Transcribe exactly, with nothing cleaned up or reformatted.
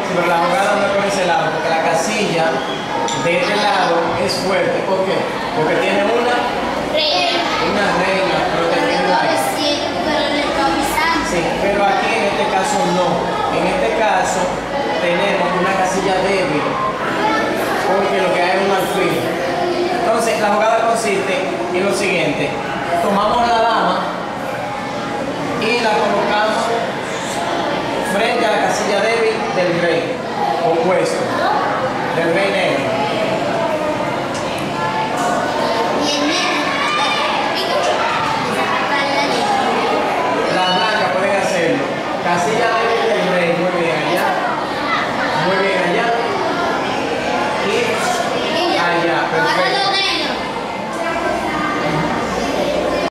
pero la jugada no es por ese lado, porque la casilla de este lado es fuerte. ¿Por qué? Porque tiene una Reina. una reina protegiendo ahí. Sí, pero aquí en este caso no. En este caso tenemos una casilla débil, porque lo que hay es un alfil. Entonces la jugada consiste en lo siguiente: tomamos la dama y la colocamos frente a la casilla débil del rey opuesto, del rey negro.